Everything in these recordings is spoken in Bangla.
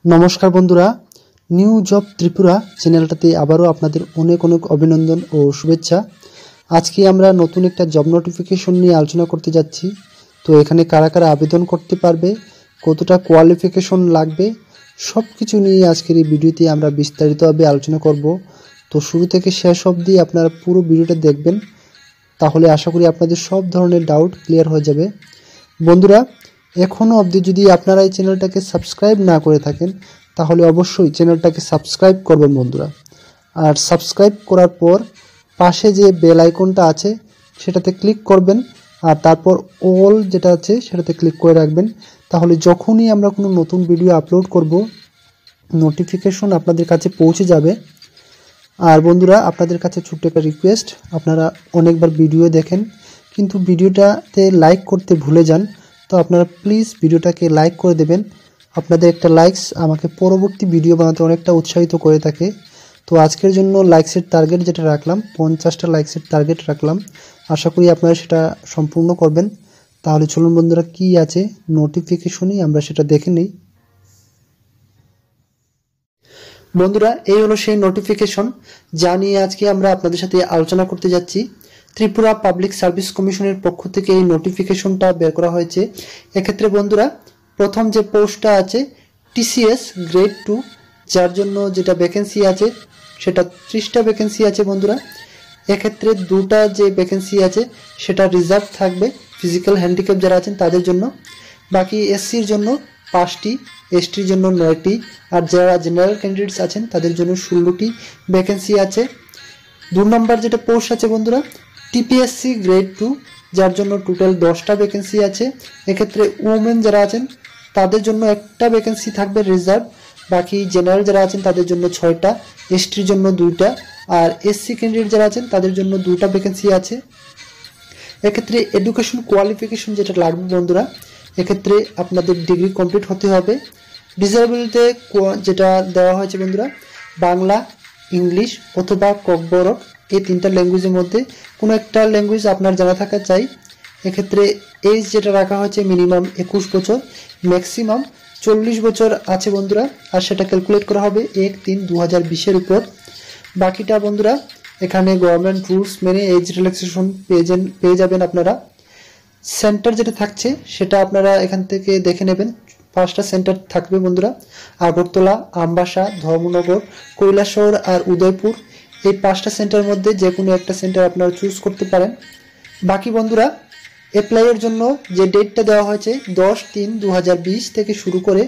নমস্কার বন্ধুরা, নিউ জব ত্রিপুরা চ্যানেলটাতে আবারও আপনাদের অনেক অনেক অভিনন্দন ও শুভেচ্ছা। আজকে আমরা নতুন একটা জব নোটিফিকেশন নিয়ে আলোচনা করতে যাচ্ছি। তো এখানে কারা কারা আবেদন করতে পারবে, কতটা কোয়ালিফিকেশন লাগবে, সব কিছু নিয়ে আজকের এই ভিডিওতে আমরা বিস্তারিতভাবে আলোচনা করব। তো শুরু থেকে শেষ অবধি আপনারা পুরো ভিডিওটা দেখবেন, তাহলে আশা করি আপনাদের সব ধরনের ডাউট ক্লিয়ার হয়ে যাবে। বন্ধুরা, এখনও অবধি যদি আপনারা এই চ্যানেলটাকে সাবস্ক্রাইব না করে থাকেন তাহলে অবশ্যই চ্যানেলটাকে সাবস্ক্রাইব করবেন বন্ধুরা। আর সাবস্ক্রাইব করার পর পাশে যে বেল আইকনটা আছে সেটাতে ক্লিক করবেন, আর তারপর অল যেটা আছে সেটাতে ক্লিক করে রাখবেন। তাহলে যখনই আমরা কোনো নতুন ভিডিও আপলোড করব নোটিফিকেশন আপনাদের কাছে পৌঁছে যাবে। আর বন্ধুরা, আপনাদের কাছে ছোট্ট একটা রিকোয়েস্ট, আপনারা অনেকবার ভিডিও দেখেন কিন্তু ভিডিওটাতে লাইক করতে ভুলে যান। তো আপনারা প্লিজ ভিডিওটাকে লাইক করে দেবেন। আপনাদের একটা লাইকস আমাকে পরবর্তী ভিডিও বানাতে অনেকটা উৎসাহিত করে থাকে। তো আজকের জন্য লাইকসের টার্গেট যেটা রাখলাম, 50টা লাইকসের টার্গেট রাখলাম, আশা করি আপনারা সেটা সম্পূর্ণ করবেন। তাহলে চলুন বন্ধুরা, কি আছে নোটিফিকেশনই আমরা সেটা দেখে নিই। বন্ধুরা, এই হলো সেই নোটিফিকেশন যা নিয়ে আজকে আমরা আপনাদের সাথে আলোচনা করতে যাচ্ছি। ত্রিপুরা পাবলিক সার্ভিস কমিশনের পক্ষ থেকে এই নোটিফিকেশনটা বের করা হয়েছে। এক্ষেত্রে বন্ধুরা, প্রথম যে পোস্টটা আছে টিসিএস গ্রেড 2, যার জন্য যেটা ভ্যাকেন্সি আছে সেটা 30টা ভ্যাকেন্সি আছে বন্ধুরা। এক্ষেত্রে দুটা যে ভ্যাকেন্সি আছে সেটা রিজার্ভ থাকবে ফিজিক্যাল হ্যান্ডিক্যাপ যারা আছেন তাদের জন্য। বাকি এসসির জন্য 5টি, এসটির জন্য 9টি, আর যারা জেনারেল ক্যান্ডিডেটস আছেন তাদের জন্য 16টি ভ্যাকেন্সি আছে। 2 নম্বর যেটা পোস্ট আছে বন্ধুরা টিপিএসসি গ্রেড 2, যার জন্য টোটাল 10টা ভ্যাকেন্সি আছে। এক্ষেত্রে উমেন যারা আছেন তাদের জন্য একটা ভ্যাকেন্সি থাকবে রিজার্ভ, বাকি জেনারেল যারা আছেন তাদের জন্য 6টা, এসটির জন্য 2টা, আর এসসি ক্যান্ডিডেট যারা আছেন তাদের জন্য 2টা ভ্যাকেন্সি আছে। এক্ষেত্রে এডুকেশন কোয়ালিফিকেশন যেটা লাগবে বন্ধুরা, এক্ষেত্রে আপনাদের ডিগ্রি কমপ্লিট হতে হবে। ডিসেবলতে যেটা দেওয়া হয়েছে বন্ধুরা, বাংলা, ইংলিশ অথবা ককবরক, এই 3টা ল্যাঙ্গুয়েজের মধ্যে কোনো একটা ল্যাঙ্গুয়েজ আপনার জানা থাকা চাই। এক্ষেত্রে এজ যেটা রাখা হয়েছে মিনিমাম 21 বছর, ম্যাক্সিমাম 40 বছর আছে বন্ধুরা, আর সেটা ক্যালকুলেট করা হবে 1/3/2020 উপর। বাকিটা বন্ধুরা এখানে গভর্নমেন্ট রুলস মেনে এজ রিল্যাক্সেশন পেয়ে যাবেন আপনারা। সেন্টার যেটা থাকছে সেটা আপনারা এখান থেকে দেখে নেবেন। 5টা সেন্টার থাকবে বন্ধুরা, আগরতলা, আমবাসা, ধর্মনগর, কৈলাসহর আর উদয়পুর। এই 5টা সেন্টারের মধ্যে যে কোনো একটা সেন্টার আপনারা চুজ করতে পারেন। বাকি বন্ধুরা, অ্যাপ্লাইয়ের জন্য যে ডেটটা দেওয়া হয়েছে 10/3/2020 থেকে শুরু করে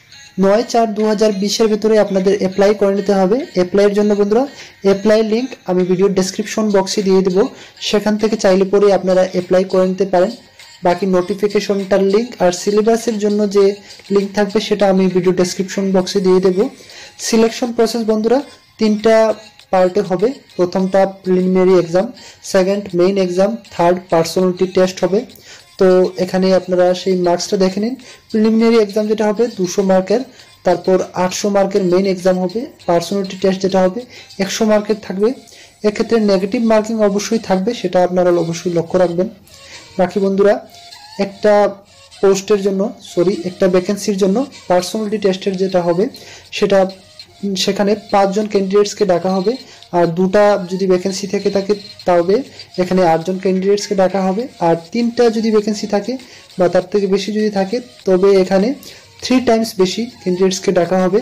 9/4/2020 ভেতরে আপনাদের অ্যাপ্লাই করে নিতে হবে। অ্যাপ্লাইয়ের জন্য বন্ধুরা অ্যাপ্লাই লিঙ্ক আমি ভিডিওর ডেসক্রিপশন বক্সে দিয়ে দেবো, সেখান থেকে চাইলে পরে আপনারা অ্যাপ্লাই করে নিতে পারেন। বাকি নোটিফিকেশনটার লিঙ্ক আর সিলেবাসের জন্য যে লিঙ্ক থাকবে সেটা আমি ভিডিও ডেসক্রিপশন বক্সে দিয়ে দেবো। সিলেকশন প্রসেস বন্ধুরা 3টা পার্টে হবে। প্রথমটা preliminary exam, second main exam, third personality test হবে। তো এখানে আপনারা সেই মার্কসটা দেখে নিন। প্রিলিমিনারি এক্সাম যেটা হবে 200 মার্কের, তারপর 800 মার্কের মেইন এক্সাম হবে। পার্সোনালিটি টেস্ট যেটা হবে 100 মার্কের থাকবে। এক্ষেত্রে নেগেটিভ মার্কিং অবশ্যই থাকবে, সেটা আপনারা অবশ্যই লক্ষ্য রাখবেন। বাকি বন্ধুরা, একটা পোস্টের জন্য একটা ভ্যাকেন্সির জন্য পার্সোনালিটি টেস্টের যেটা হবে সেখানে 5 জন ক্যান্ডিডেটসকে ডাকা হবে, আর 2টা যদি ভ্যাকেন্সি থেকে থাকে তবে এখানে 8 জন ক্যান্ডিডেটসকে ডাকা হবে, আর 3টা যদি ভ্যাকেন্সি থাকে বা তার থেকে বেশি যদি থাকে তবে এখানে 3 টাইমস বেশি ক্যান্ডিডেটসকে ডাকা হবে।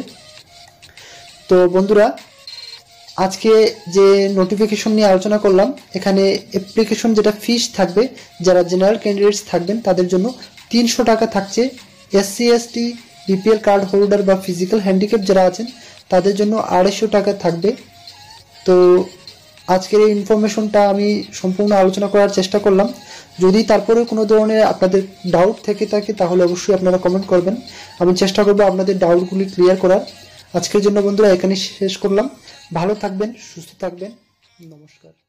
তো বন্ধুরা, আজকে যে নোটিফিকেশন নিয়ে আলোচনা করলাম, এখানে অ্যাপ্লিকেশন যেটা ফিস থাকবে, যারা জেনারেল ক্যান্ডিডেটস থাকবেন তাদের জন্য 300 টাকা থাকছে। SC ST BPL card holder বা ফিজিক্যাল হ্যান্ডিক্যাপ যারা আছেন তাদের জন্য 250 টাকা থাকবে। তো আজকের এই ইনফরমেশনটা আমি সম্পূর্ণ আলোচনা করার চেষ্টা করলাম। যদি তারপরে কোনো ধরনের আপনাদের ডাউট থেকে থাকে তাহলে অবশ্যই আপনারা কমেন্ট করবেন, আমি চেষ্টা করবো আপনাদের ডাউটগুলি ক্লিয়ার করার। আজকের জন্য বন্ধুরা এখানে শেষ করলাম। ভালো থাকবেন, সুস্থ থাকবেন, নমস্কার।